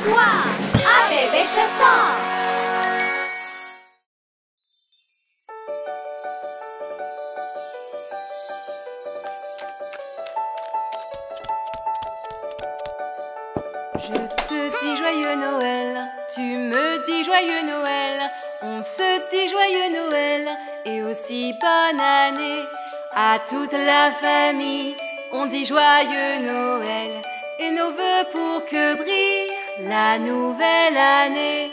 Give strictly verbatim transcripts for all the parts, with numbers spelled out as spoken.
toi, un bébé chassant. Je te dis joyeux Noël, tu me dis joyeux Noël, on se dit joyeux Noël et aussi bonne année. À toute la famille, on dit joyeux Noël et nos vœux pour que brille la nouvelle année.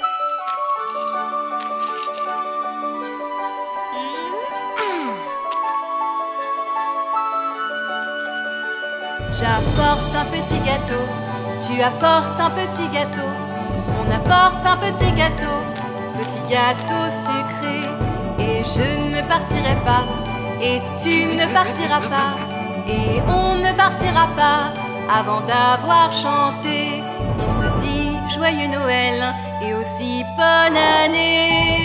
J'apporte un petit gâteau, tu apportes un petit gâteau, on apporte un petit gâteau, petit gâteau sucré. Et je ne partirai pas, et tu ne partiras pas, et on ne partira pas avant d'avoir chanté. On se dit joyeux Noël et aussi bonne année.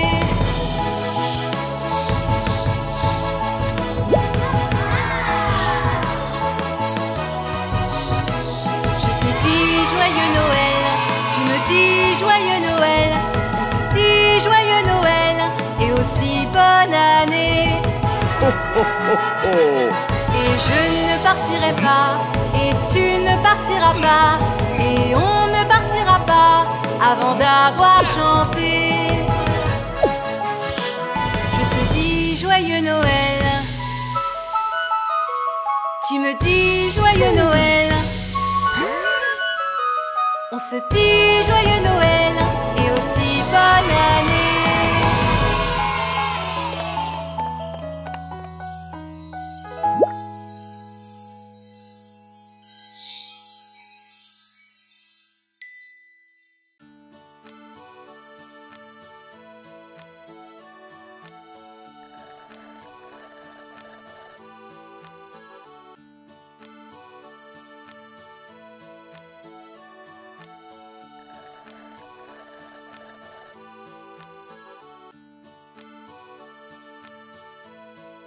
Joyeux Noël, tu me dis joyeux Noël, on se dit joyeux Noël et aussi bonne année. Oh, oh, oh, oh. Et je ne partirai pas, et tu ne partiras pas, et on ne partira pas avant d'avoir chanté. Je te dis joyeux Noël, tu me dis joyeux Noël. On se dit joyeux Noël